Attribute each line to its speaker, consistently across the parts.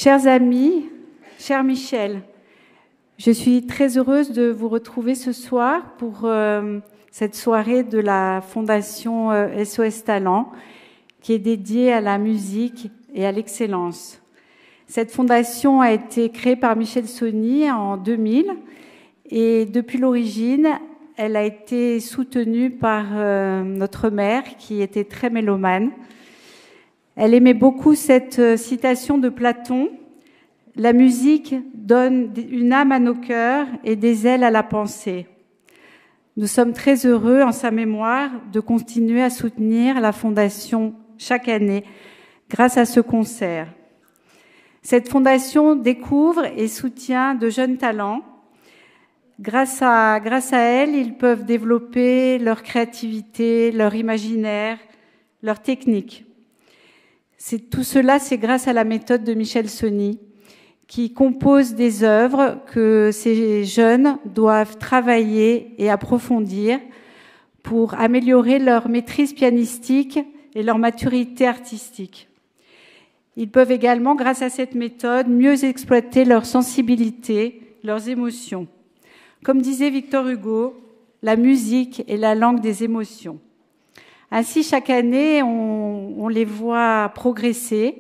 Speaker 1: Chers amis, cher Michel, je suis très heureuse de vous retrouver ce soir pour cette soirée de la Fondation SOS Talent qui est dédiée à la musique et à l'excellence. Cette fondation a été créée par Michel Sony en 2000 et depuis l'origine, elle a été soutenue par notre mère qui était très mélomane. Elle aimait beaucoup cette citation de Platon: « La musique donne une âme à nos cœurs et des ailes à la pensée ». Nous sommes très heureux, en sa mémoire, de continuer à soutenir la Fondation chaque année grâce à ce concert. Cette fondation découvre et soutient de jeunes talents. Grâce à elle, ils peuvent développer leur créativité, leur imaginaire, leur technique. Tout cela, c'est grâce à la méthode de Michel Sony, qui compose des œuvres que ces jeunes doivent travailler et approfondir pour améliorer leur maîtrise pianistique et leur maturité artistique. Ils peuvent également, grâce à cette méthode, mieux exploiter leur sensibilité, leurs émotions. Comme disait Victor Hugo, la musique est la langue des émotions. Ainsi, chaque année, on les voit progresser.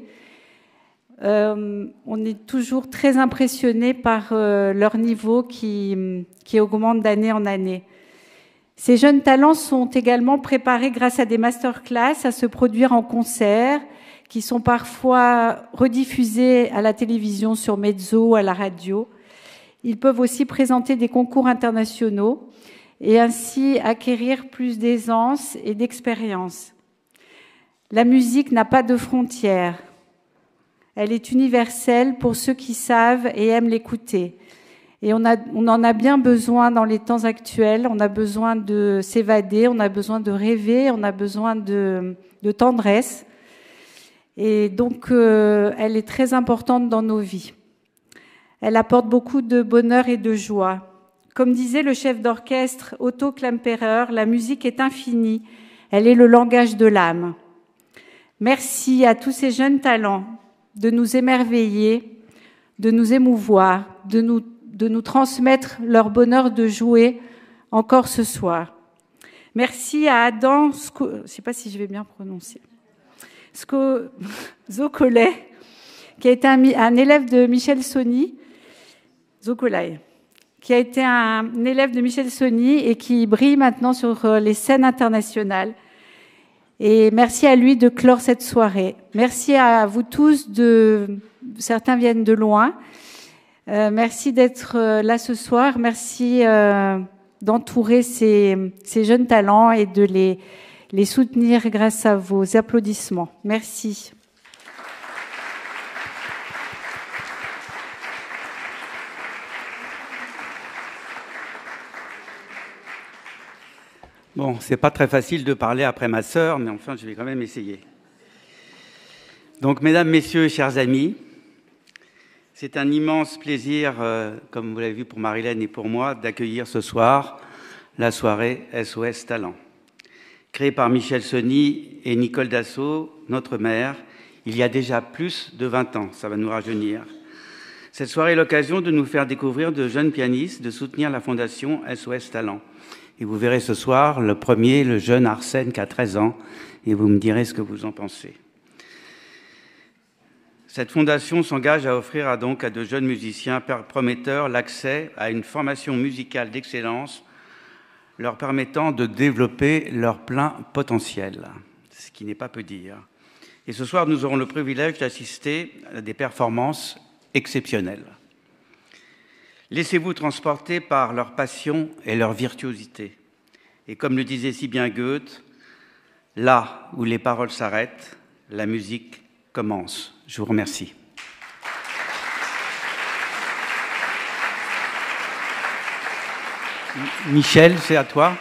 Speaker 1: On est toujours très impressionné par leur niveau qui augmente d'année en année. Ces jeunes talents sont également préparés grâce à des masterclass à se produire en concert, qui sont parfois rediffusés à la télévision sur Mezzo, à la radio. Ils peuvent aussi présenter des concours internationaux et ainsi acquérir plus d'aisance et d'expérience. La musique n'a pas de frontières. Elle est universelle pour ceux qui savent et aiment l'écouter. Et on en a bien besoin dans les temps actuels. On a besoin de s'évader, on a besoin de rêver, on a besoin de tendresse. Et donc, elle est très importante dans nos vies. Elle apporte beaucoup de bonheur et de joie. Comme disait le chef d'orchestre Otto Klemperer, la musique est infinie, elle est le langage de l'âme. Merci à tous ces jeunes talents de nous émerveiller, de nous émouvoir, de nous transmettre leur bonheur de jouer encore ce soir. Merci à Adam, je ne sais pas si je vais bien prononcer, Zokolay, qui a été un élève de Michel Sony, Zokolay, qui a été un élève de Michel Sony et qui brille maintenant sur les scènes internationales. Et merci à lui de clore cette soirée. Merci à vous tous, certains viennent de loin. Merci d'être là ce soir. Merci d'entourer ces jeunes talents et de les soutenir grâce à vos applaudissements. Merci.
Speaker 2: Bon, c'est pas très facile de parler après ma sœur, mais enfin, je vais quand même essayer. Donc, mesdames, messieurs, chers amis, c'est un immense plaisir, comme vous l'avez vu pour Marilène et pour moi, d'accueillir ce soir la soirée SOS Talent. Créée par Michel Sony et Nicole Dassault, notre mère, il y a déjà plus de 20 ans, ça va nous rajeunir. Cette soirée est l'occasion de nous faire découvrir de jeunes pianistes, de soutenir la fondation SOS Talent. Et vous verrez ce soir le premier, le jeune Arsène qui a 13 ans, et vous me direz ce que vous en pensez. Cette fondation s'engage à offrir donc à de jeunes musiciens prometteurs l'accès à une formation musicale d'excellence leur permettant de développer leur plein potentiel, ce qui n'est pas peu dire. Et ce soir, nous aurons le privilège d'assister à des performances exceptionnelles. Laissez-vous transporter par leur passion et leur virtuosité. Et comme le disait si bien Goethe, là où les paroles s'arrêtent, la musique commence. Je vous remercie. Michel, c'est à toi.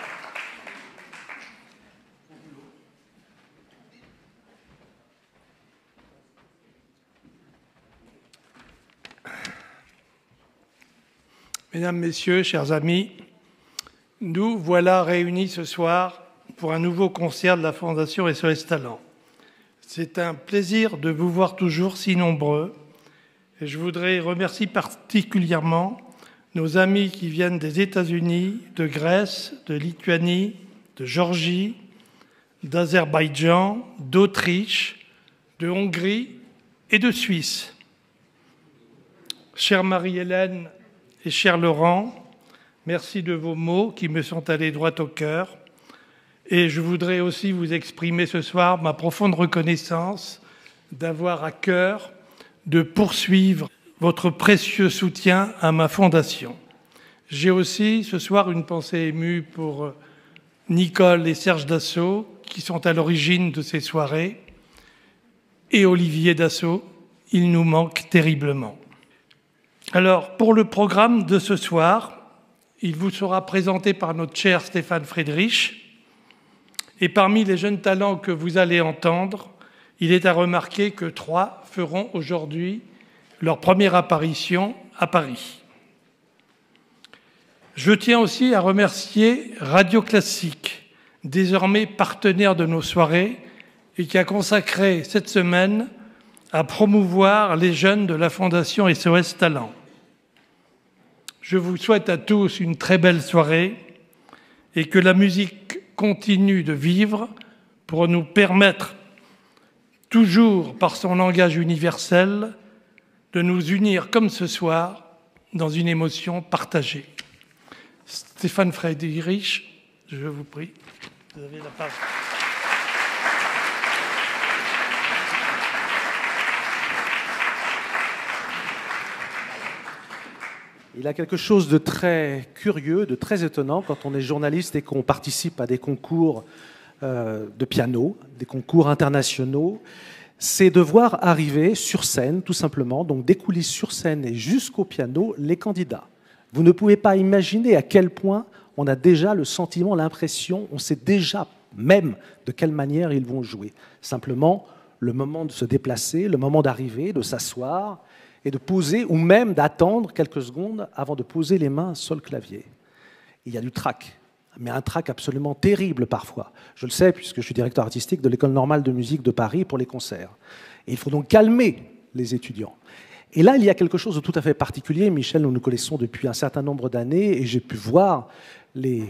Speaker 3: Mesdames, Messieurs, chers amis, nous voilà réunis ce soir pour un nouveau concert de la Fondation SOS Talent. C'est un plaisir de vous voir toujours si nombreux Et je voudrais remercier particulièrement nos amis qui viennent des États-Unis, de Grèce, de Lituanie, de Géorgie, d'Azerbaïdjan, d'Autriche, de Hongrie et de Suisse. Chère Marie-Hélène et cher Laurent, merci de vos mots qui me sont allés droit au cœur. Et je voudrais aussi vous exprimer ce soir ma profonde reconnaissance d'avoir à cœur de poursuivre votre précieux soutien à ma fondation. J'ai aussi ce soir une pensée émue pour Nicole et Serge Dassault, qui sont à l'origine de ces soirées, et Olivier Dassault, il nous manque terriblement. Alors, pour le programme de ce soir, il vous sera présenté par notre cher Stéphane Friedrich, et parmi les jeunes talents que vous allez entendre, il est à remarquer que 3 feront aujourd'hui leur première apparition à Paris. Je tiens aussi à remercier Radio Classique, désormais partenaire de nos soirées, et qui a consacré cette semaine à promouvoir les jeunes de la Fondation SOS Talent. Je vous souhaite à tous une très belle soirée et que la musique continue de vivre pour nous permettre, toujours par son langage universel, de nous unir comme ce soir dans une émotion partagée. Stéphane Friedrich, je vous prie, vous avez la parole.
Speaker 4: Il y a quelque chose de très curieux, de très étonnant quand on est journaliste et qu'on participe à des concours de piano, des concours internationaux, c'est de voir arriver sur scène, tout simplement, donc des coulisses sur scène et jusqu'au piano, les candidats. Vous ne pouvez pas imaginer à quel point on a déjà le sentiment, l'impression, on sait déjà même de quelle manière ils vont jouer. Simplement, le moment de se déplacer, le moment d'arriver, de s'asseoir et de poser, ou même d'attendre quelques secondes avant de poser les mains sur le clavier. Il y a du trac, mais un trac absolument terrible parfois. Je le sais puisque je suis directeur artistique de l'École normale de musique de Paris pour les concerts. Et il faut donc calmer les étudiants. Et là, il y a quelque chose de tout à fait particulier. Michel, nous nous connaissons depuis un certain nombre d'années et j'ai pu voir les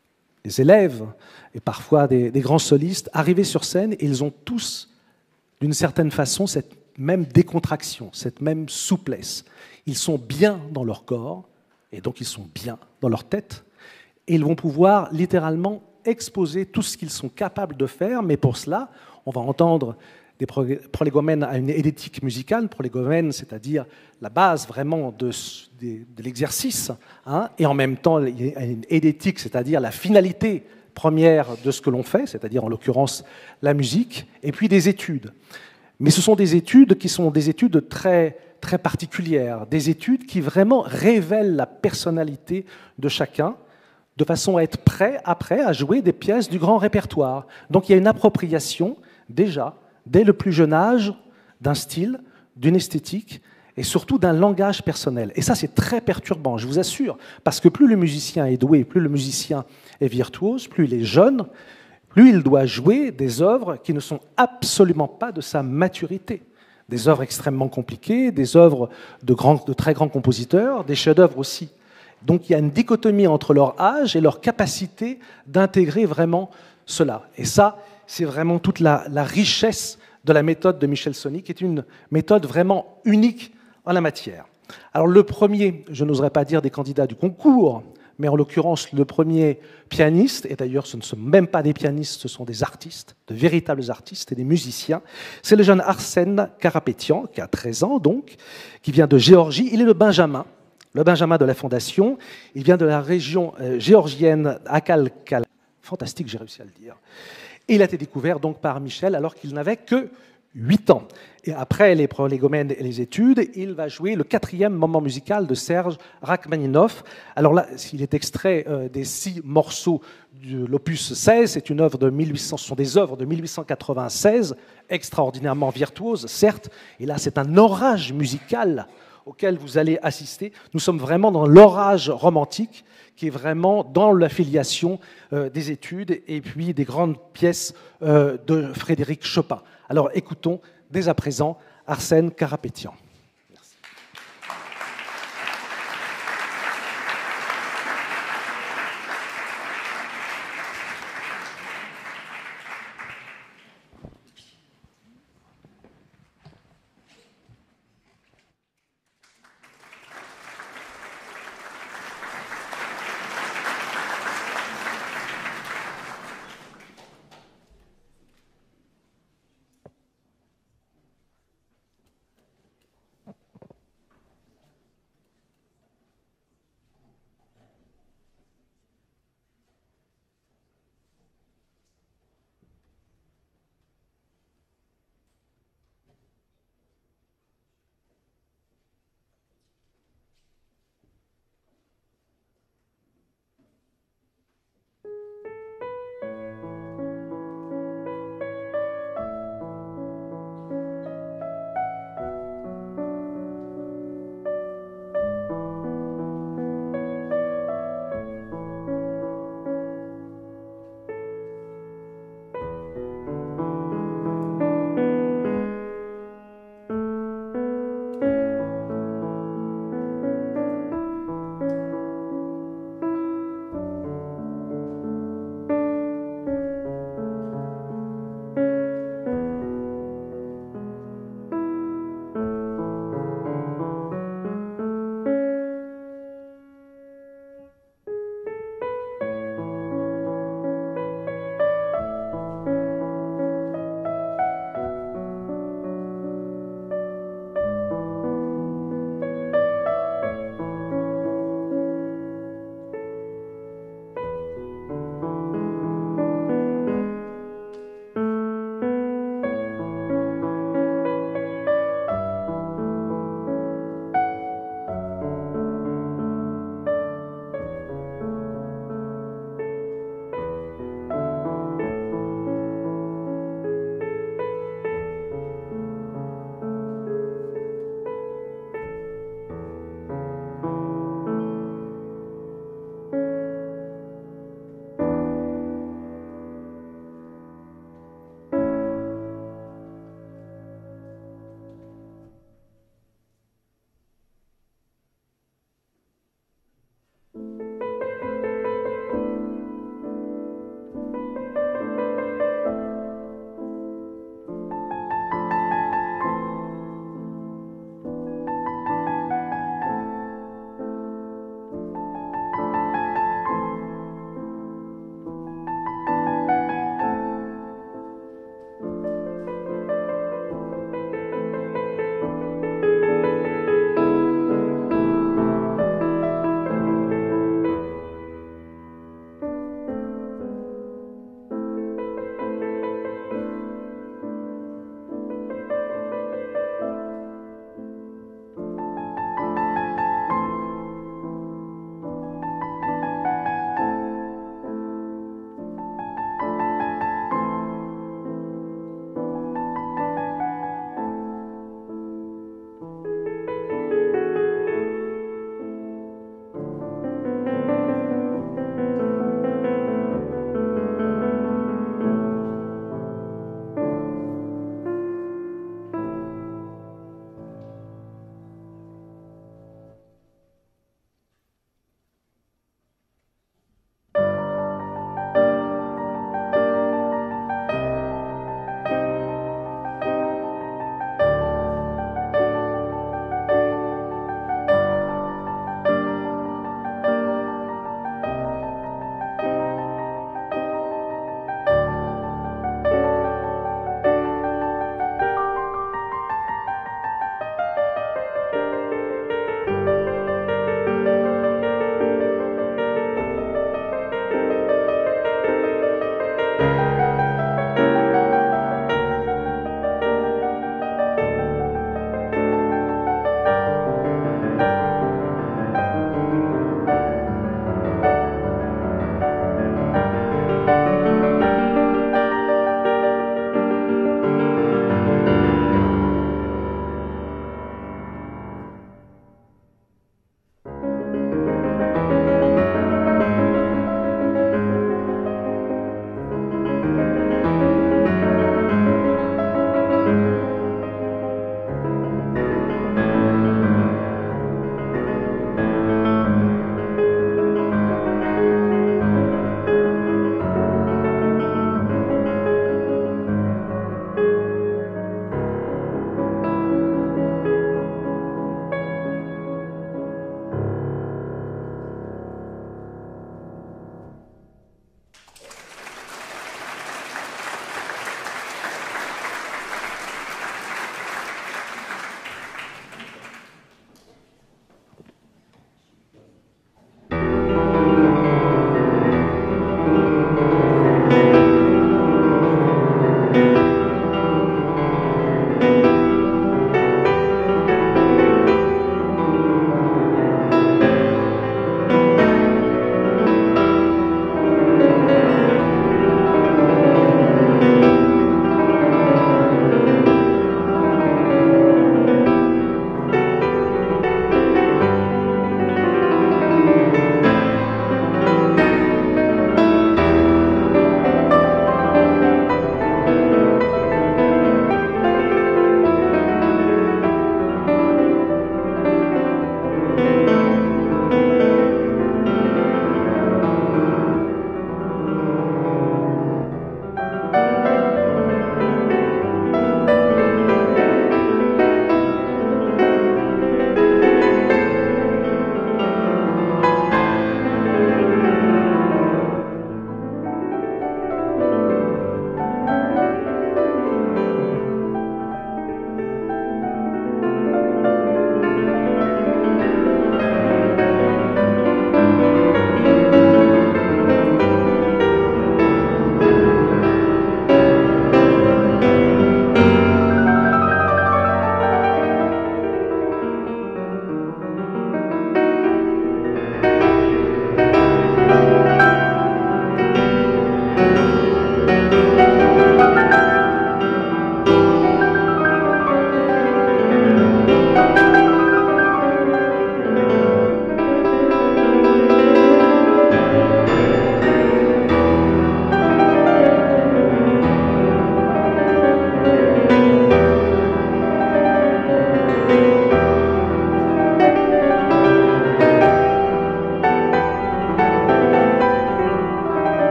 Speaker 4: élèves et parfois des grands solistes arriver sur scène et ils ont tous, d'une certaine façon, cette même décontraction, cette même souplesse. Ils sont bien dans leur corps et donc ils sont bien dans leur tête et ils vont pouvoir littéralement exposer tout ce qu'ils sont capables de faire, mais pour cela, on va entendre des prolégomènes à une édétique musicale, prolégomène, c'est-à-dire la base vraiment de l'exercice, hein, et en même temps il y a une édétique, c'est-à-dire la finalité première de ce que l'on fait, c'est-à-dire en l'occurrence la musique, et puis des études. Mais ce sont des études qui sont des études très, très particulières, des études qui vraiment révèlent la personnalité de chacun, de façon à être prêt après à jouer des pièces du grand répertoire. Donc il y a une appropriation déjà, dès le plus jeune âge, d'un style, d'une esthétique et surtout d'un langage personnel. Et ça, c'est très perturbant, je vous assure, parce que plus le musicien est doué, plus le musicien est virtuose, plus il est jeune, plus il doit jouer des œuvres qui ne sont absolument pas de sa maturité. Des œuvres extrêmement compliquées, des œuvres de très grands compositeurs, des chefs-d'œuvre aussi. Donc il y a une dichotomie entre leur âge et leur capacité d'intégrer vraiment cela. Et ça, c'est vraiment toute la richesse de la méthode de Michel Sonny, qui est une méthode vraiment unique en la matière. Alors le premier, je n'oserais pas dire des candidats du concours, mais en l'occurrence le premier pianiste, et d'ailleurs ce ne sont même pas des pianistes, ce sont des artistes, de véritables artistes et des musiciens, c'est le jeune Arsène Karapétian, qui a 13 ans donc, qui vient de Géorgie. Il est le Benjamin de la Fondation. Il vient de la région géorgienne Akalkal. Fantastique, j'ai réussi à le dire. Et il a été découvert donc par Michel alors qu'il n'avait que 8 ans. Et après les prolégomènes et les études, il va jouer le 4e moment musical de Serge Rachmaninov. Alors là, il est extrait des 6 morceaux de l'opus 16. C'est une œuvre de 1800, ce sont des œuvres de 1896, extraordinairement virtuoses, certes. Et là, c'est un orage musical auquel vous allez assister. Nous sommes vraiment dans l'orage romantique, qui est vraiment dans l'affiliation des études et puis des grandes pièces de Frédéric Chopin. Alors écoutons dès à présent Arsène Karapétian. Merci.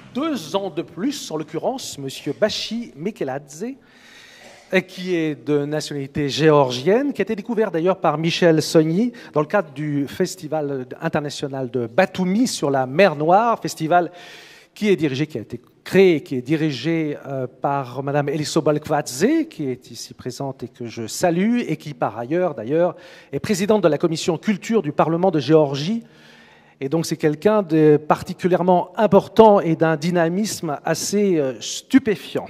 Speaker 4: 2 ans de plus, en l'occurrence, M. Bashi Mekeladze, qui est de nationalité géorgienne, qui a été découvert d'ailleurs par Michel Sogny dans le cadre du Festival international de Batumi sur la mer Noire, festival qui a été créé, qui est dirigé par Madame Eliso Balkvadze, qui est ici présente et que je salue, et qui par ailleurs, d'ailleurs, est présidente de la commission culture du Parlement de Géorgie. Et donc c'est quelqu'un de particulièrement important et d'un dynamisme assez stupéfiant.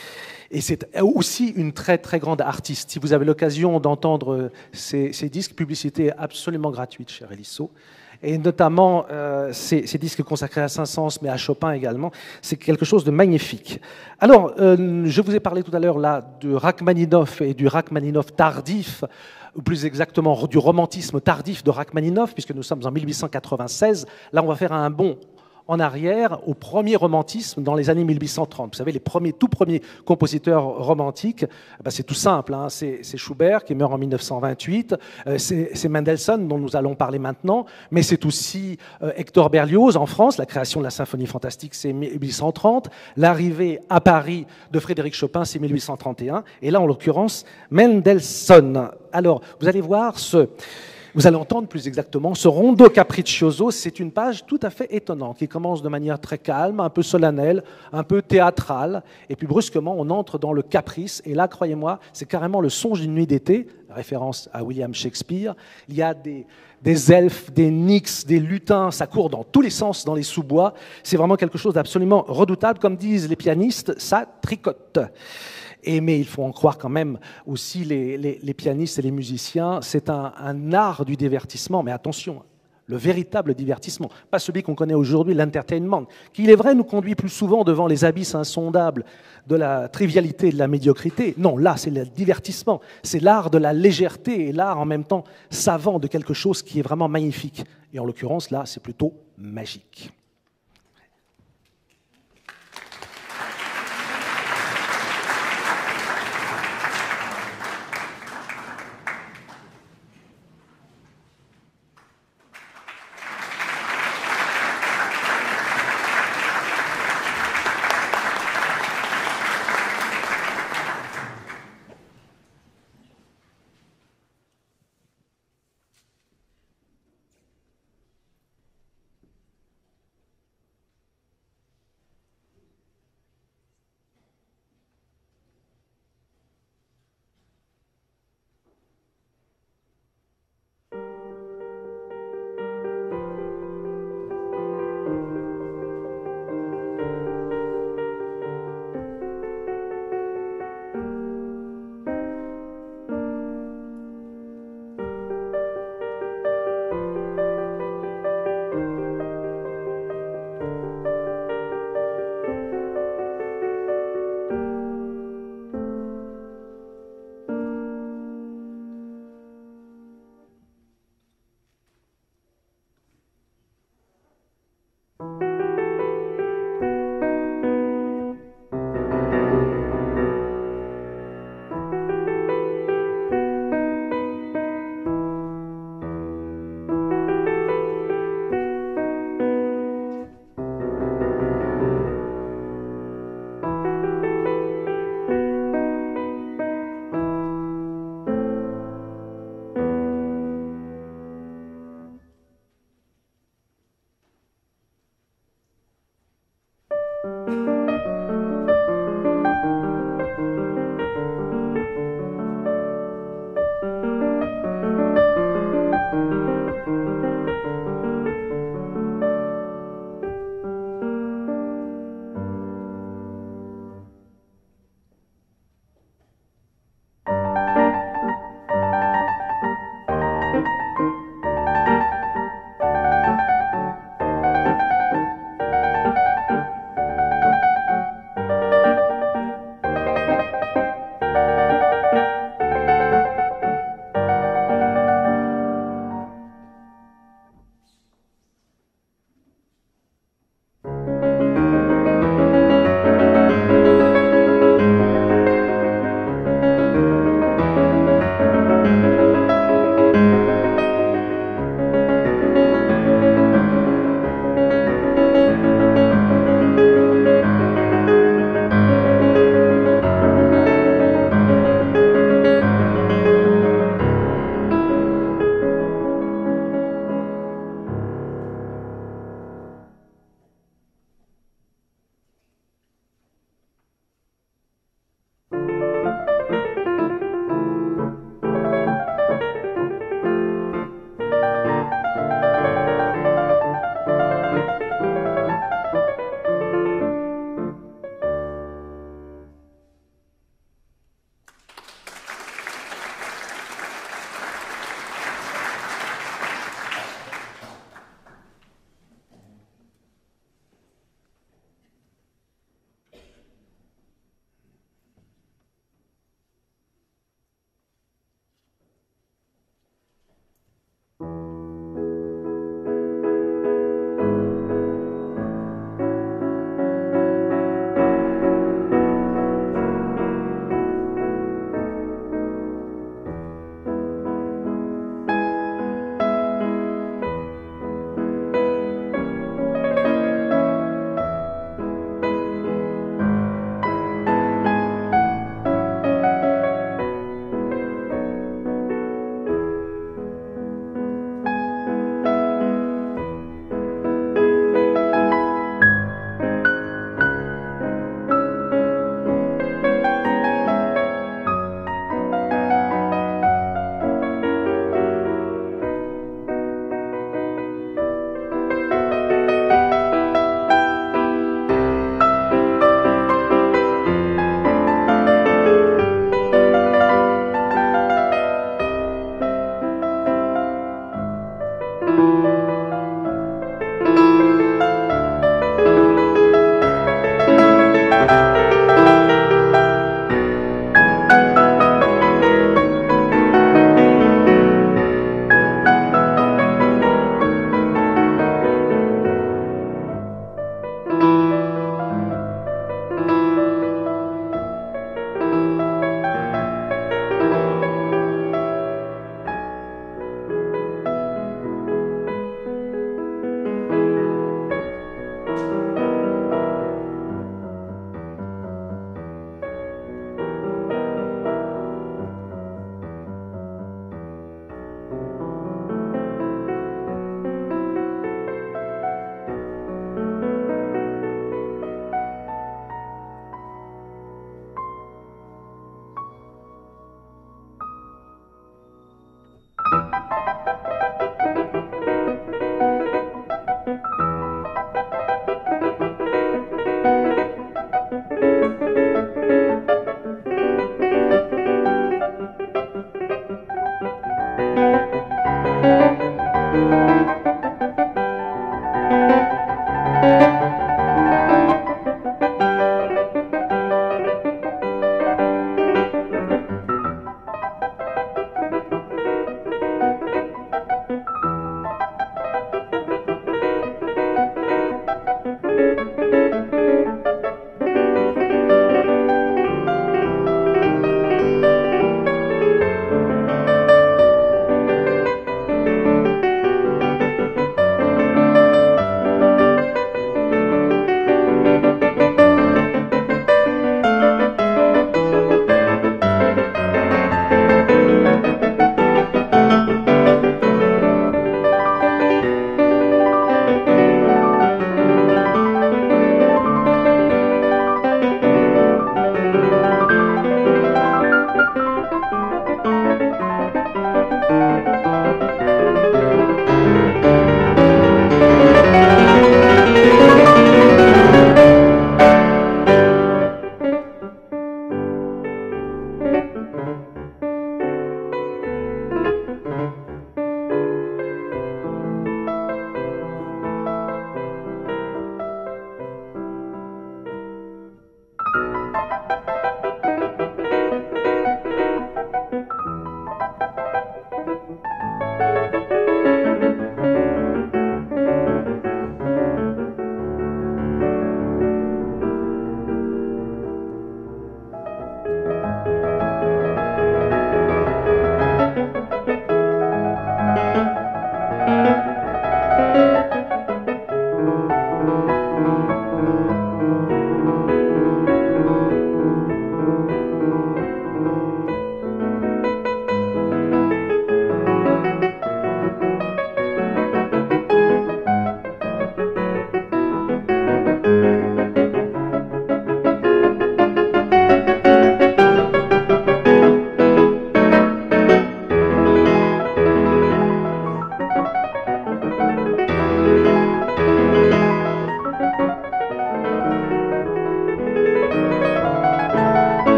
Speaker 4: Et c'est aussi une très très grande artiste. Si vous avez l'occasion d'entendre ces disques, publicité absolument gratuite, cher Eliso, et notamment ces disques consacrés à Saint-Saëns, mais à Chopin également, c'est quelque chose de magnifique. Alors, je vous ai parlé tout à l'heure là de Rachmaninov et du Rachmaninov tardif, ou plus exactement du romantisme tardif de Rachmaninov, puisque nous sommes en 1896. Là, on va faire un bond en arrière au premier romantisme dans les années 1830. Vous savez, les tout premiers compositeurs romantiques, c'est tout simple, hein, c'est Schubert qui meurt en 1928, c'est Mendelssohn dont nous allons parler maintenant, mais c'est aussi Hector Berlioz en France, la création de la symphonie fantastique c'est 1830, l'arrivée à Paris de Frédéric Chopin c'est 1831, et là en l'occurrence Mendelssohn. Alors, vous allez voir vous allez entendre plus exactement ce rondo capriccioso, c'est une page tout à fait étonnante qui commence de manière très calme, un peu solennelle, un peu théâtrale, et puis brusquement on entre dans le caprice, et là, croyez-moi, c'est carrément le songe d'une nuit d'été, référence à William Shakespeare. Il y a des elfes, des nixes, des lutins, ça court dans tous les sens dans les sous-bois, c'est vraiment quelque chose d'absolument redoutable, comme disent les pianistes, ça tricote. Mais il faut en croire quand même aussi les pianistes et les musiciens. C'est un art du divertissement, mais attention, le véritable divertissement, pas celui qu'on connaît aujourd'hui, l'entertainment, qui, il est vrai, nous conduit plus souvent devant les abysses insondables de la trivialité et de la médiocrité. Non, là, c'est le divertissement, c'est l'art de la légèreté et l'art en même temps savant de quelque chose qui est vraiment magnifique. Et en l'occurrence, là, c'est plutôt magique.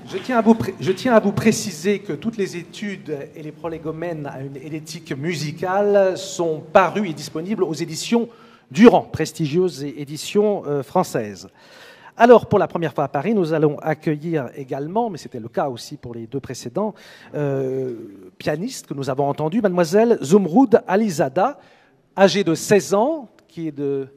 Speaker 4: Je tiens à vous préciser que toutes les études et les prolégomènes et l'éthique musicale sont parus et disponibles aux éditions Durand, prestigieuses éditions françaises. Alors, pour la première fois à Paris, nous allons accueillir également, mais c'était le cas aussi pour les deux précédents, pianistes que nous avons entendus, mademoiselle Zumrud Alizada, âgée de 16 ans, qui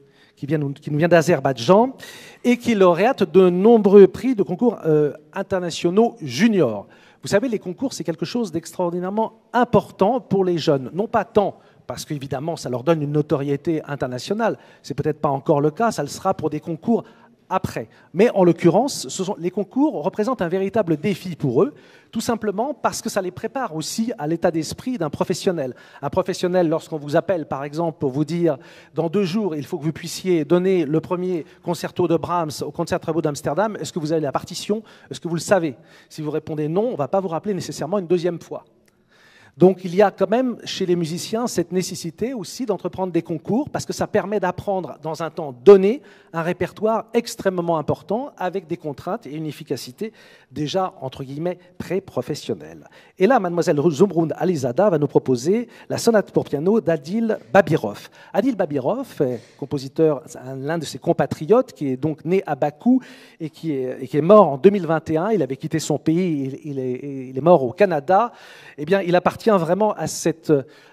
Speaker 4: nous vient d'Azerbaïdjan, et qui est lauréate de nombreux prix de concours internationaux juniors. Vous savez, les concours, c'est quelque chose d'extraordinairement important pour les jeunes. Non pas tant parce qu'évidemment, ça leur donne une notoriété internationale. C'est peut-être pas encore le cas, ça le sera pour des concours après. Mais en l'occurrence, les concours représentent un véritable défi pour eux, tout simplement parce que ça les prépare aussi à l'état d'esprit d'un professionnel. Un professionnel, lorsqu'on vous appelle, par exemple, pour vous dire « dans 2 jours, il faut que vous puissiez donner le premier concerto de Brahms au Concertgebouw d'Amsterdam, est-ce que vous avez la partition? Est-ce que vous le savez ?» Si vous répondez non, on ne va pas vous rappeler nécessairement une deuxième fois. Donc il y a quand même chez les musiciens cette nécessité aussi d'entreprendre des concours parce que ça permet d'apprendre dans un temps donné un répertoire extrêmement important avec des contraintes et une efficacité déjà entre guillemets pré-professionnelle. Et là, mademoiselle Zumrud Alizada va nous proposer la sonate pour piano d'Adil Babirov. Adil Babirov est compositeur, l'un de ses compatriotes qui est donc né à Bakou et qui est mort en 2021. Il avait quitté son pays, il est mort au Canada. Eh bien, il appartient vraiment à cette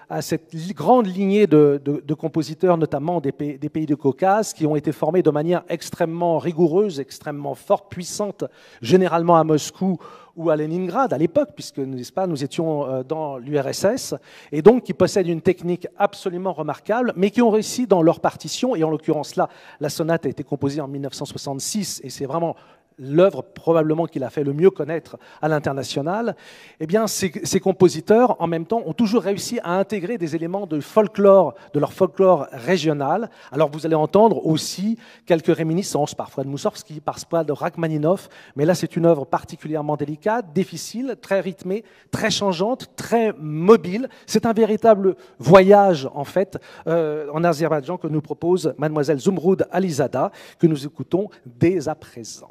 Speaker 4: grande lignée de compositeurs, notamment des pays du Caucase, qui ont été formés de manière extrêmement rigoureuse, extrêmement forte, puissante, généralement à Moscou ou à Leningrad à l'époque, puisque n'est-ce pas, nous étions dans l'URSS, et donc qui possèdent une technique absolument remarquable, mais qui ont réussi dans leur partition, et en l'occurrence là, la sonate a été composée en 1966, et c'est vraiment l'œuvre probablement qu'il a fait le mieux connaître à l'international, eh bien, ces compositeurs, en même temps, ont toujours réussi à intégrer des éléments de folklore, de leur folklore régional. Alors, vous allez entendre aussi quelques réminiscences, parfois de Moussorgsky, parfois de Rachmaninov, mais là, c'est une œuvre particulièrement délicate, difficile, très rythmée, très changeante, très mobile. C'est un véritable voyage, en fait, en Azerbaïdjan que nous propose mademoiselle Zumrud Alizada, que nous écoutons dès à présent.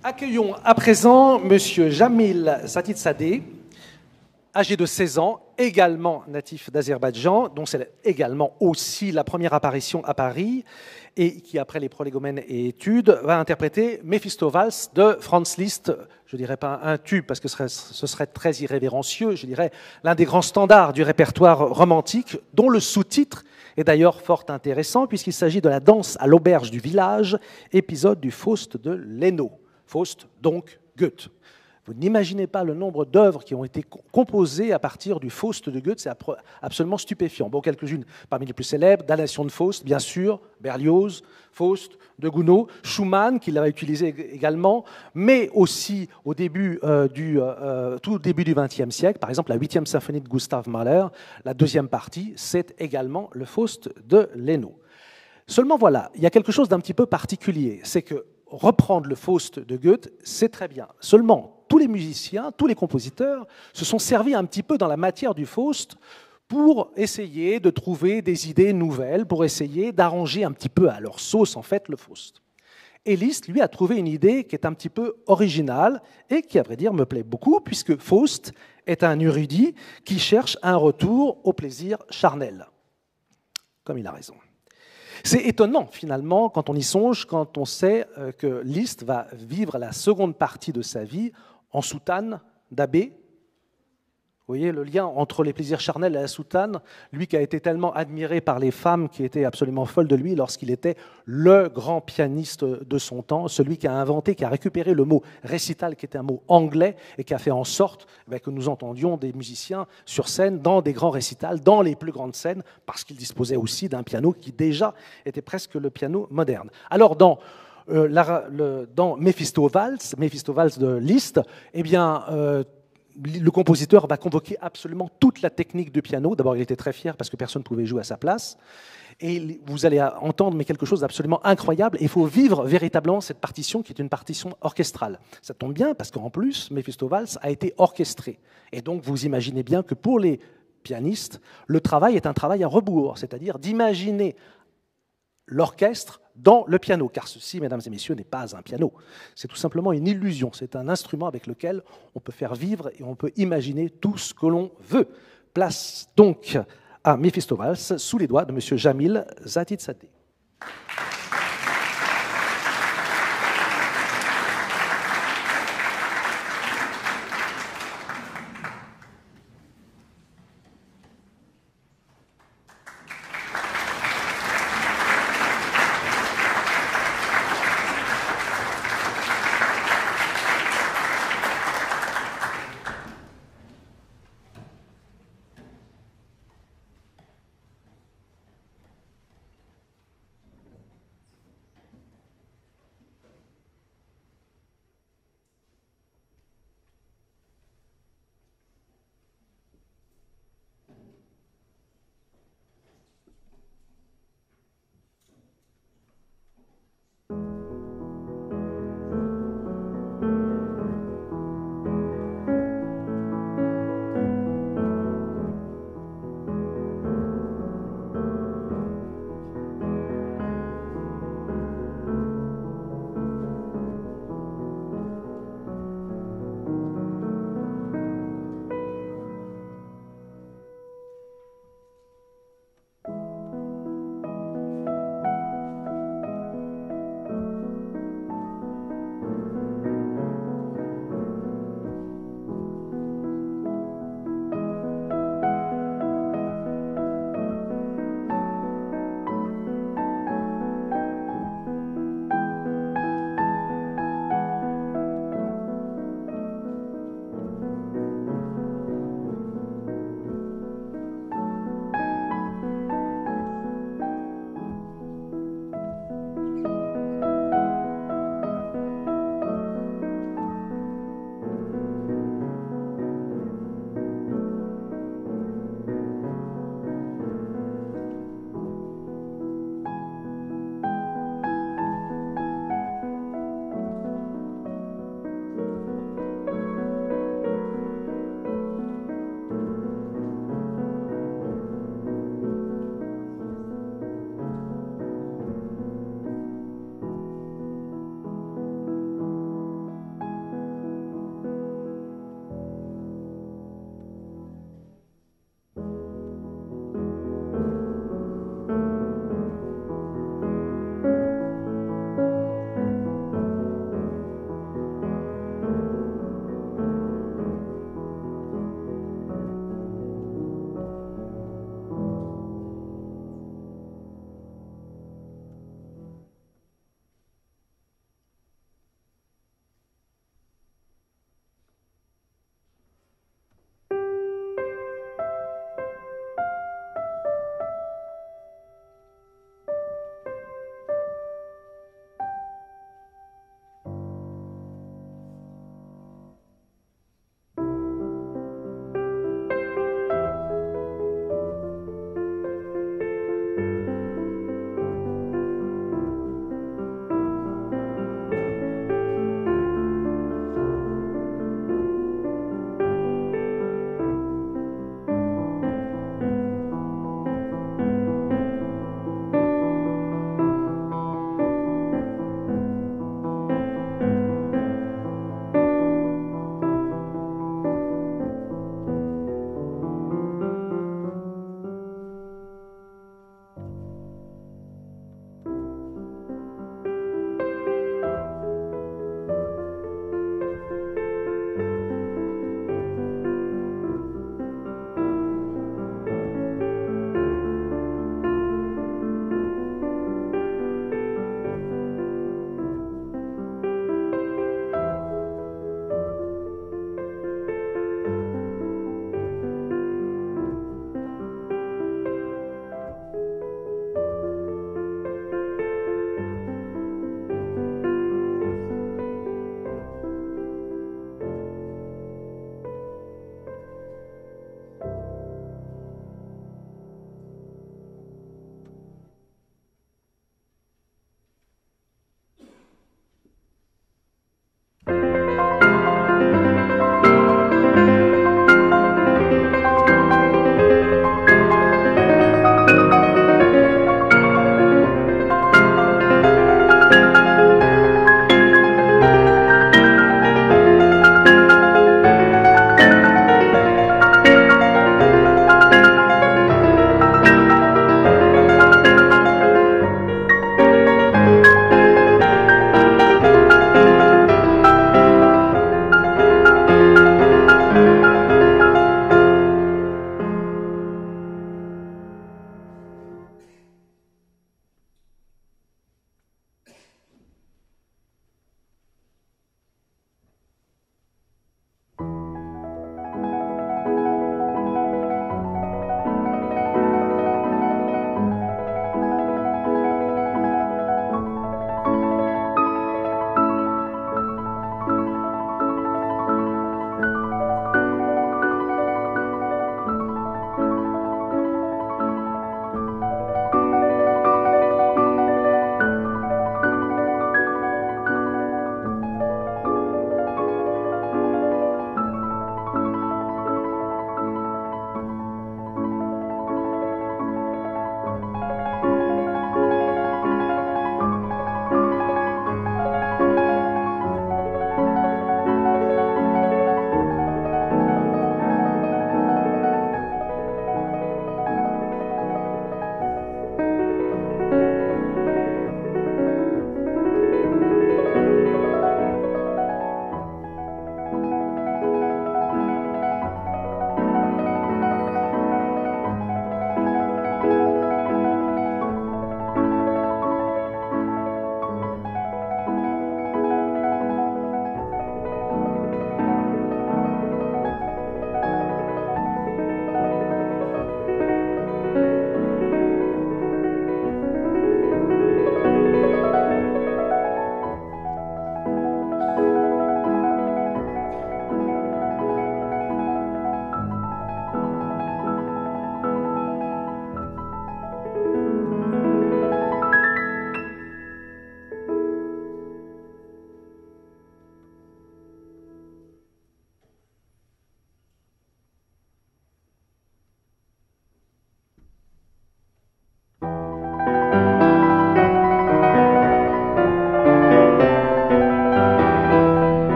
Speaker 4: Accueillons à présent Monsieur Jamil Zatitsadeh, âgé de 16 ans, également natif d'Azerbaïdjan, dont c'est également aussi la première apparition à Paris, et qui, après les prolégomènes et études, va interpréter Méphistophèles de Franz Liszt. Je ne dirais pas un tube, parce que ce serait très irrévérencieux, je dirais l'un des grands standards du répertoire romantique, dont le sous-titre est d'ailleurs fort intéressant, puisqu'il s'agit de la danse à l'auberge du village, épisode du Faust de Leno. Faust, donc Goethe. Vous n'imaginez pas le nombre d'œuvres qui ont été composées à partir du Faust de Goethe, c'est absolument stupéfiant. Bon, quelques-unes parmi les plus célèbres, Damnation de Faust, bien sûr, Berlioz, Faust, de Gounod, Schumann, qui l'avait utilisé également, mais aussi au début tout début du XXe siècle, par exemple la 8e symphonie de Gustav Mahler, la deuxième partie, c'est également le Faust de Leno. Seulement voilà, il y a quelque chose d'un petit peu particulier, c'est que reprendre le Faust de Goethe, c'est très bien. Seulement, tous les musiciens, tous les compositeurs se sont servis un petit peu dans la matière du Faust pour essayer de trouver des idées nouvelles, pour essayer d'arranger un petit peu à leur sauce, en fait, le Faust. Et Liszt, lui, a trouvé une idée qui est un petit peu originale et qui, à vrai dire, me plaît beaucoup, puisque Faust est un érudit qui cherche un retour au plaisir charnel. Comme il a raison. C'est étonnant, finalement, quand on y songe, quand on sait que Liszt va vivre la seconde partie de sa vie en soutane d'abbé. Vous voyez le lien entre les plaisirs charnels et la soutane, lui qui a été tellement admiré par les femmes qui étaient absolument folles de lui lorsqu'il était le grand pianiste de son temps, celui qui a inventé, qui a récupéré le mot récital, qui était un mot anglais, et qui a fait en sorte que nous entendions des musiciens sur scène dans des grands récitals, dans les plus grandes scènes, parce qu'il disposait aussi d'un piano qui déjà était presque le piano moderne. Alors dans Méphistophèles de Liszt, eh bien, le compositeur va convoquer absolument toute la technique du piano. D'abord, il était très fier parce que personne ne pouvait jouer à sa place. Et vous allez entendre quelque chose d'absolument incroyable. Et il faut vivre véritablement cette partition qui est une partition orchestrale. Ça tombe bien parce qu'en plus, Méphistophèles a été orchestré. Et donc, vous imaginez bien que pour les pianistes, le travail est un travail à rebours, c'est-à-dire d'imaginer l'orchestre dans le piano, car ceci, mesdames et messieurs, n'est pas un piano. C'est tout simplement une illusion. C'est un instrument avec lequel on peut faire vivre et on peut imaginer tout ce que l'on veut. Place donc à Méphistophèles sous les doigts de M. Jamil Zatitsadeh.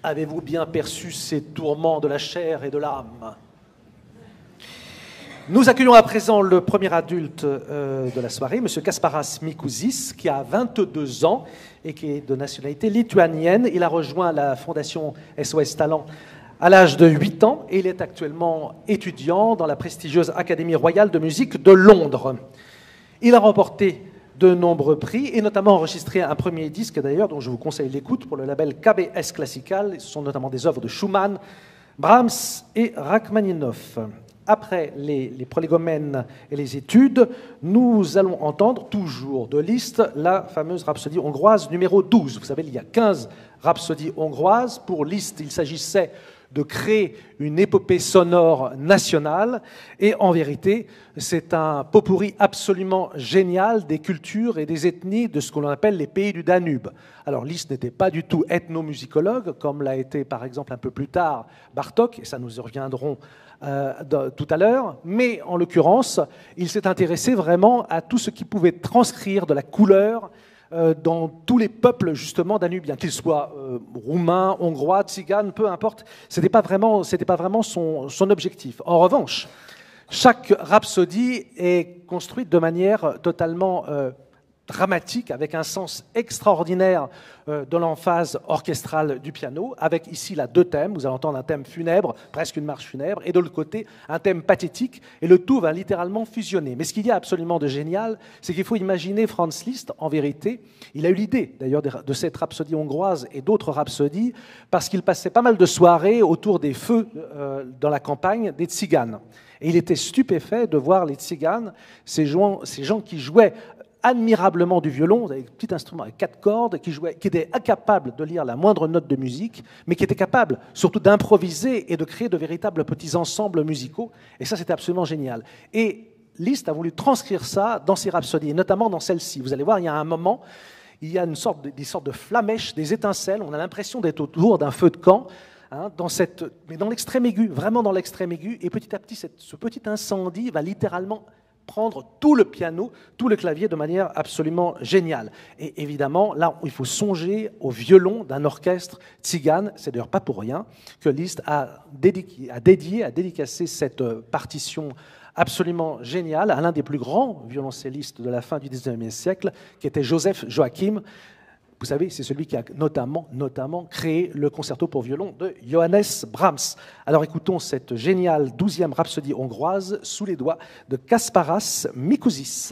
Speaker 4: Avez-vous bien perçu ces tourments de la chair et de l'âme? Nous accueillons à présent le premier adulte de la soirée, M. Kasparas Mikouzis, qui a 22 ans et qui est de nationalité lituanienne. Il a rejoint la fondation SOS Talent à l'âge de 8 ans et il est actuellement étudiant dans la prestigieuse Académie royale de musique de Londres. Il a remporté de nombreux prix et notamment enregistré un premier disque d'ailleurs dont je vous conseille l'écoute pour le label KBS Classical. Ce sont notamment des œuvres de Schumann, Brahms et Rachmaninoff. Après les prolégomènes et les études, nous allons entendre toujours de Liszt la fameuse rhapsodie hongroise numéro 12. Vous savez, il y a 15 rhapsodies hongroises. Pour Liszt, il s'agissait de créer une épopée sonore nationale. Et en vérité, c'est un pot-pourri absolument génial des cultures et des ethnies de ce qu'on appelle les pays du Danube. Alors Liszt n'était pas du tout ethnomusicologue, comme l'a été par exemple un peu plus tard Bartók, et ça nous y reviendrons tout à l'heure, mais en l'occurrence, il s'est intéressé vraiment à tout ce qui pouvait transcrire de la couleur dans tous les peuples justement danubiens, qu'ils soient roumains, hongrois, tziganes, peu importe. C'était pas vraiment son objectif. En revanche, chaque rhapsodie est construite de manière totalement dramatique, avec un sens extraordinaire de l'emphase orchestrale du piano, avec ici là 2 thèmes. Vous allez entendre un thème funèbre, presque une marche funèbre, et de l'autre côté, un thème pathétique, et le tout va littéralement fusionner. Mais ce qu'il y a absolument de génial, c'est qu'il faut imaginer Franz Liszt, en vérité, il a eu l'idée d'ailleurs de cette rhapsodie hongroise et d'autres rhapsodies, parce qu'il passait pas mal de soirées autour des feux dans la campagne des tziganes. Et il était stupéfait de voir les tziganes, ces gens qui jouaient admirablement du violon, avec un petit instrument avec 4 cordes, qui étaient incapables de lire la moindre note de musique, mais qui étaient capables surtout d'improviser et de créer de véritables petits ensembles musicaux. Et ça, c'était absolument génial. Et Liszt a voulu transcrire ça dans ses rhapsodies, et notamment dans celle-ci. Vous allez voir, il y a un moment, il y a des sortes de flamèches, des étincelles, on a l'impression d'être autour d'un feu de camp, hein, mais dans l'extrême aigu, vraiment dans l'extrême aigu, et petit à petit, ce petit incendie va littéralement prendre tout le piano, tout le clavier de manière absolument géniale. Et évidemment, là, il faut songer au violon d'un orchestre tzigane. C'est d'ailleurs pas pour rien que Liszt a dédicacé cette partition absolument géniale à l'un des plus grands violoncellistes de la fin du XIXe siècle, qui était Joseph Joachim. Vous savez, c'est celui qui a notamment créé le concerto pour violon de Johannes Brahms. Alors écoutons cette géniale 12e rhapsodie hongroise sous les doigts de Kasparas Mikouzis.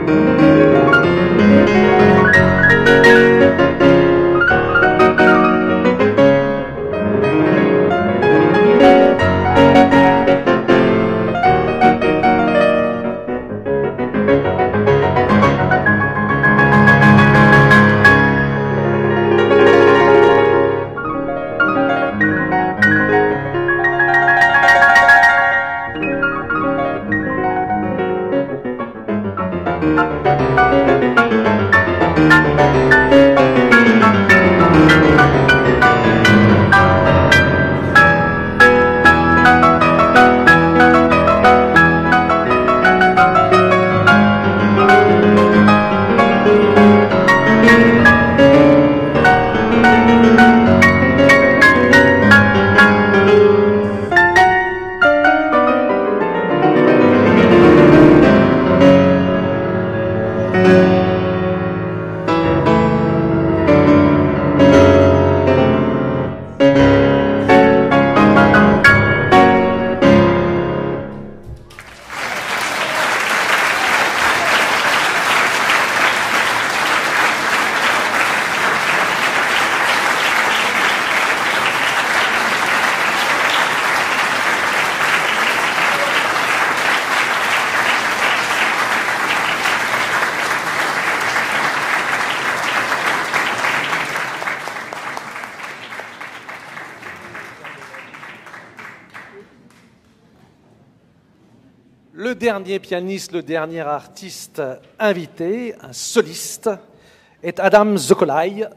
Speaker 4: Le dernier pianiste, le dernier artiste invité, un soliste, est Adam Zokolay,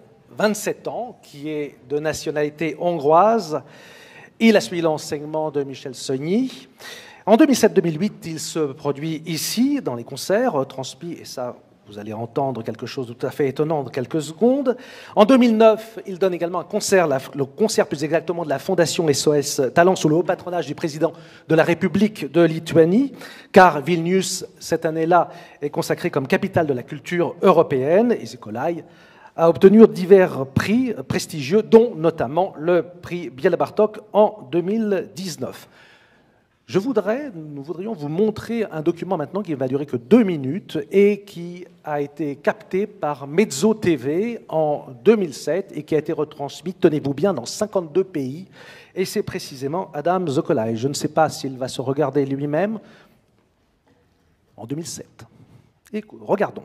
Speaker 4: 27 ans, qui est de nationalité hongroise. Il a suivi l'enseignement de Michel Sogny. En 2007-2008, il se produit ici, dans les concerts, transmis, et ça, vous allez entendre quelque chose de tout à fait étonnant dans quelques secondes. En 2009, il donne également un concert, le concert plus exactement de la Fondation SOS Talent, sous le haut patronage du président de la République de Lituanie, car Vilnius, cette année-là, est consacrée comme capitale de la culture européenne, et Zokolay a obtenu divers prix prestigieux, dont notamment le prix Béla Bartók en 2019. Nous voudrions vous montrer un document maintenant qui ne va durer que 2 minutes et qui a été capté par Mezzo TV en 2007 et qui a été retransmis, tenez-vous bien, dans 52 pays. Et c'est précisément Adam Zokolay. Je ne sais pas s'il va se regarder lui-même en 2007. Écoute, regardons.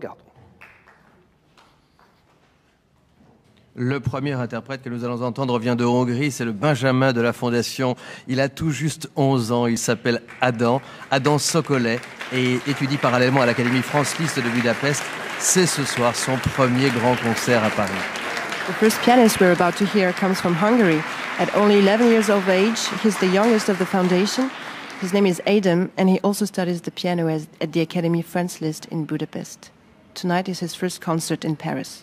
Speaker 5: Le premier interprète que nous allons entendre vient de Hongrie, c'est le Benjamin de la Fondation. Il a tout juste 11 ans, il s'appelle Adam Zokolay et étudie parallèlement à l'Académie Franz Liszt de Budapest. C'est ce soir son premier grand concert à Paris.
Speaker 6: The first pianist we're about to hear comes from Hungary. At only 11 years of age, he's the youngest of the foundation. His name is Adam and he also studies the piano at the Academy Franz Liszt in Budapest. Tonight is his first concert in Paris.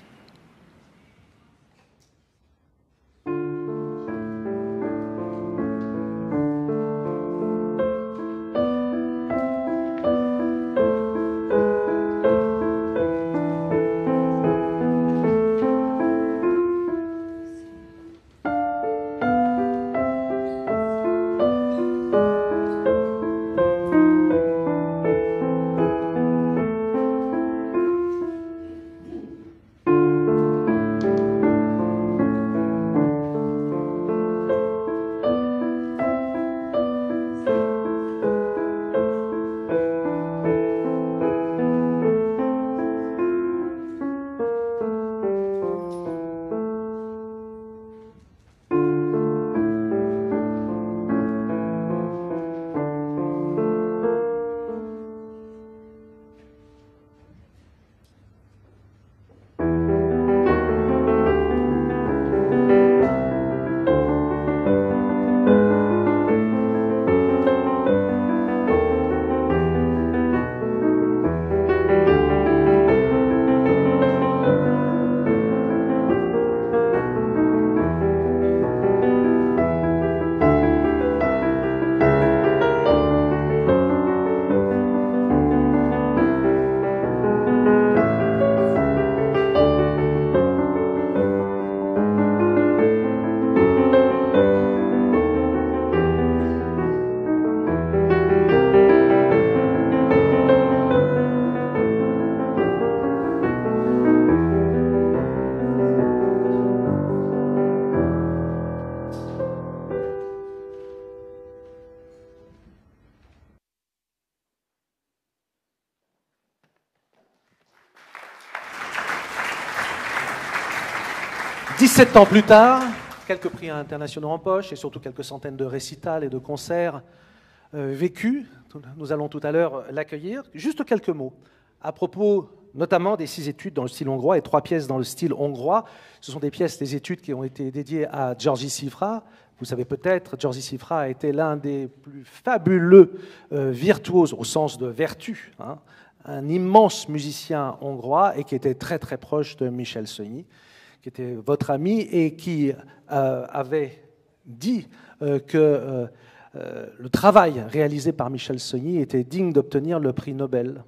Speaker 4: 17 ans plus tard, quelques prix internationaux en poche et surtout quelques centaines de récitals et de concerts vécus. Nous allons tout à l'heure l'accueillir. Juste quelques mots à propos notamment des 6 études dans le style hongrois et 3 pièces dans le style hongrois. Ce sont des pièces, des études qui ont été dédiées à György Cifra. Vous savez peut-être, György Cifra a été l'un des plus fabuleux virtuoses au sens de vertu, hein, un immense musicien hongrois et qui était très très proche de Michel Szonyi, qui était votre ami et qui avait dit que le travail réalisé par Michel Szonyi était digne d'obtenir le prix Nobel.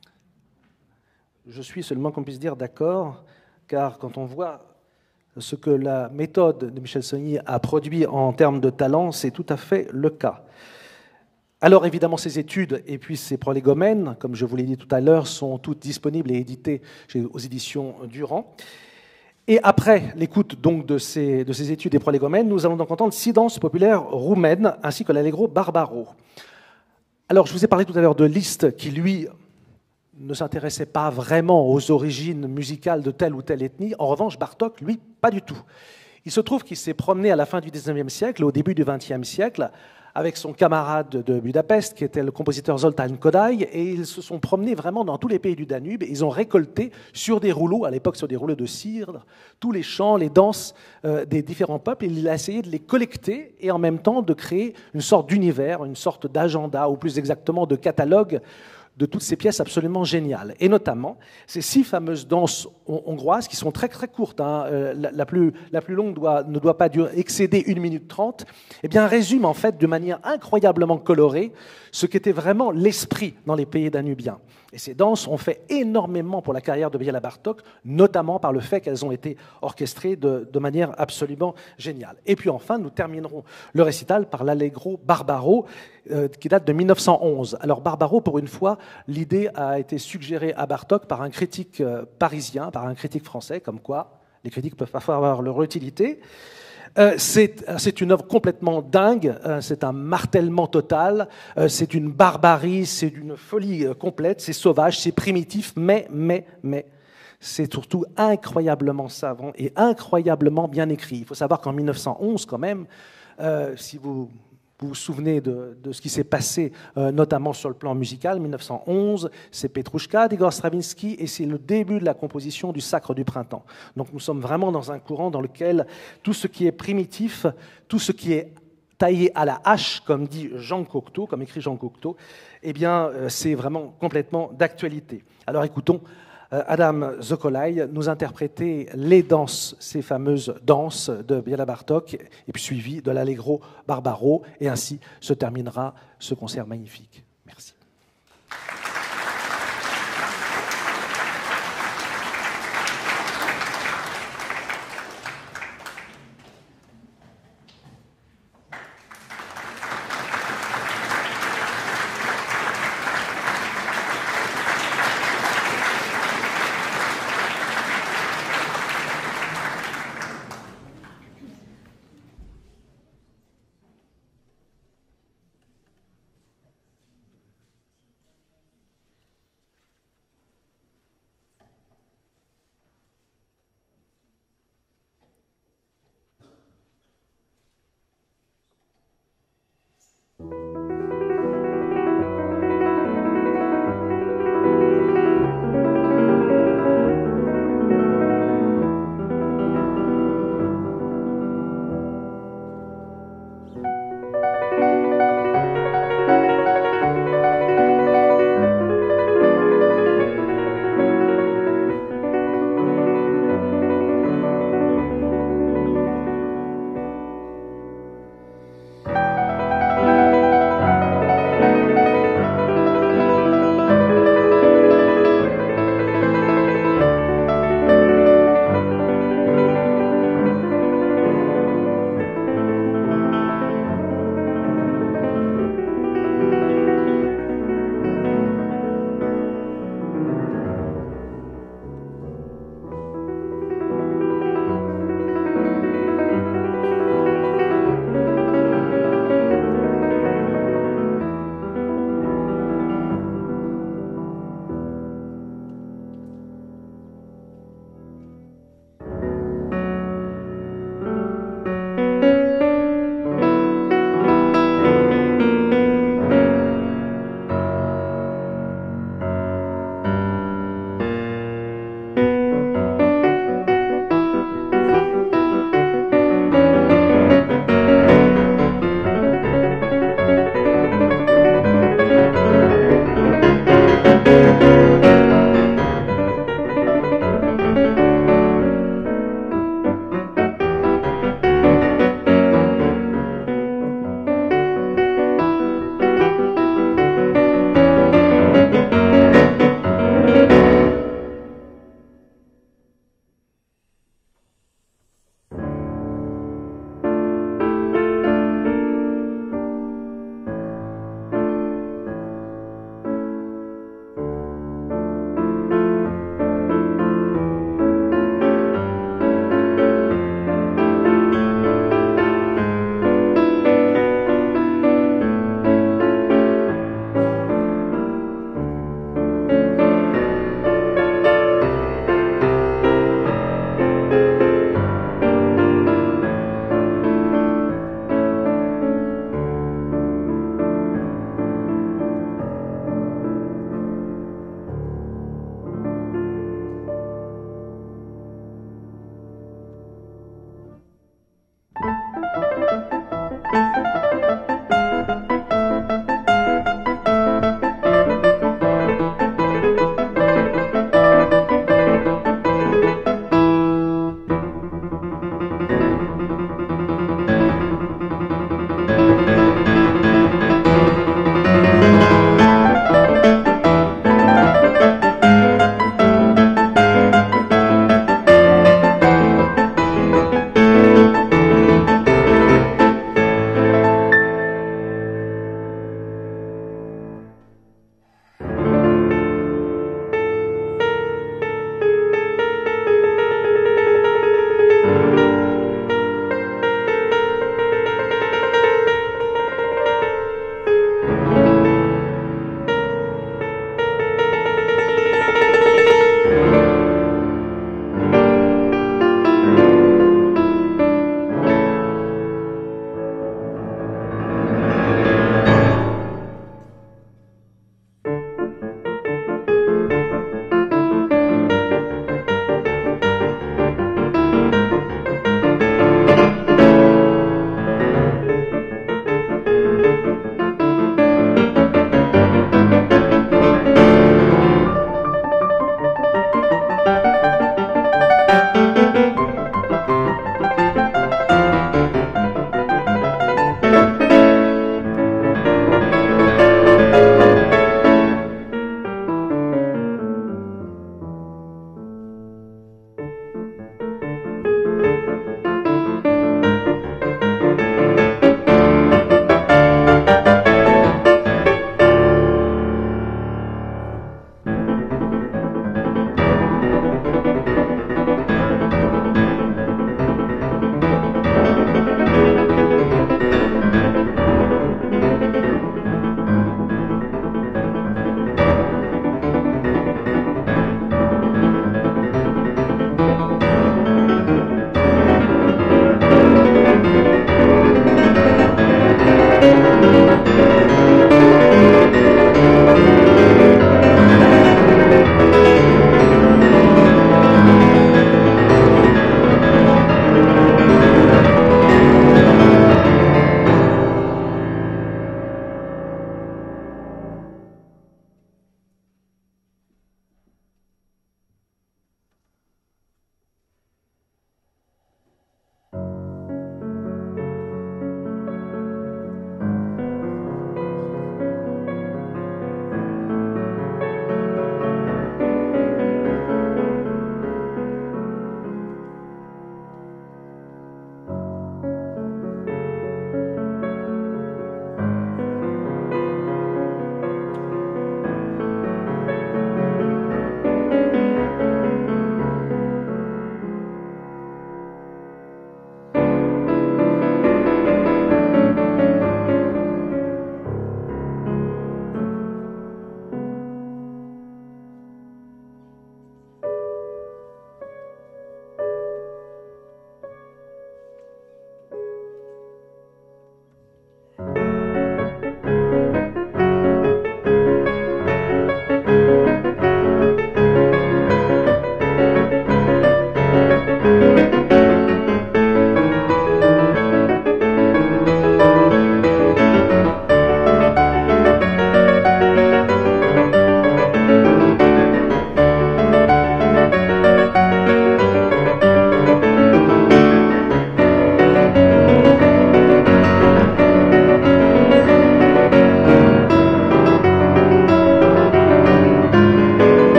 Speaker 4: Je suis seulement qu'on puisse dire d'accord, car quand on voit ce que la méthode de Michel Szonyi a produit en termes de talent, c'est tout à fait le cas. Alors évidemment, ces études et puis ces prolégomènes, comme je vous l'ai dit tout à l'heure, sont toutes disponibles et éditées aux éditions Durand. Et après l'écoute donc de ces études et prolégomènes, nous allons donc entendre 6 danses populaires roumaines ainsi que l'allegro barbaro. Alors je vous ai parlé tout à l'heure de Liszt qui, lui, ne s'intéressait pas vraiment aux origines musicales de telle ou telle ethnie. En revanche, Bartók, lui, pas du tout. Il se trouve qu'il s'est promené à la fin du XIXe siècle, au début du XXe siècle, avec son camarade de Budapest, qui était le compositeur Zoltán Kodály, et ils se sont promenés vraiment dans tous les pays du Danube. Ils ont récolté sur des rouleaux, à l'époque sur des rouleaux de cire, tous les chants, les danses des différents peuples. Et il a essayé de les collecter et en même temps de créer une sorte d'univers, une sorte d'agenda, ou plus exactement de catalogue, de toutes ces pièces absolument géniales. Et notamment, ces 6 fameuses danses hongroises, qui sont très très courtes, hein, la plus longue ne doit pas excéder 1 minute 30, eh bien, résument en fait de manière incroyablement colorée ce qu'était vraiment l'esprit dans les pays danubiens. Et ces danses ont fait énormément pour la carrière de Béla Bartók, notamment par le fait qu'elles ont été orchestrées de manière absolument géniale. Et puis enfin, nous terminerons le récital par l'allegro barbaro, qui date de 1911. Alors Barbaro, pour une fois, l'idée a été suggérée à Bartók par un critique parisien, par un critique français, comme quoi les critiques peuvent parfois avoir leur utilité. C'est une œuvre complètement dingue, c'est un martèlement total, c'est une barbarie, c'est une folie complète, c'est sauvage, c'est primitif, mais c'est surtout incroyablement savant et incroyablement bien écrit. Il faut savoir qu'en 1911, quand même, si vous vous souvenez de ce qui s'est passé, notamment sur le plan musical, 1911, c'est Petrouchka d'Igor Stravinsky et c'est le début de la composition du Sacre du Printemps. Donc nous sommes vraiment dans un courant dans lequel tout ce qui est primitif, tout ce qui est taillé à la hache, comme dit Jean Cocteau, comme écrit Jean Cocteau, eh bien c'est vraiment complètement d'actualité. Alors écoutons Adam Zokolai nous interpréter les danses, ces fameuses danses de Béla Bartók, et puis suivi de l'allegro barbaro, et ainsi se terminera ce concert magnifique. Merci.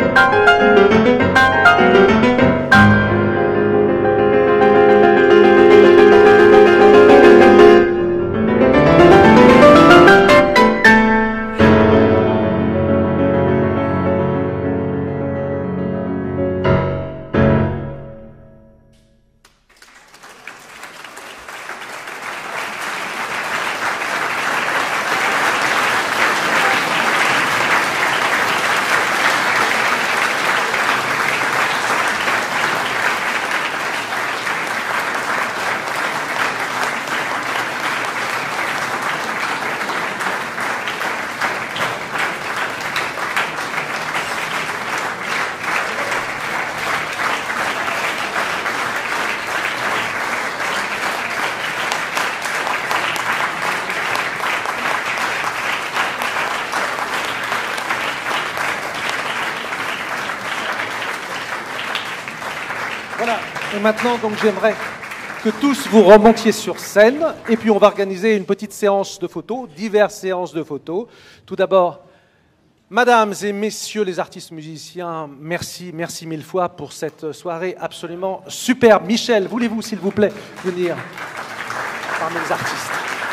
Speaker 4: Voilà. Et maintenant, donc, j'aimerais que tous vous remontiez sur scène. Et puis, on va organiser une petite séance de photos, diverses séances de photos. Tout d'abord, mesdames et messieurs les artistes musiciens, merci, merci mille fois pour cette soirée absolument superbe. Michel, voulez-vous, s'il vous plaît, venir parmi les artistes?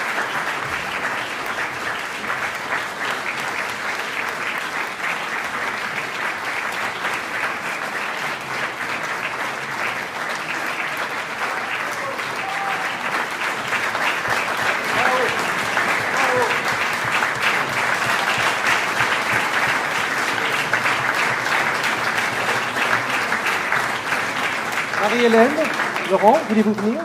Speaker 4: Marie-Hélène, Laurent, voulez-vous venir?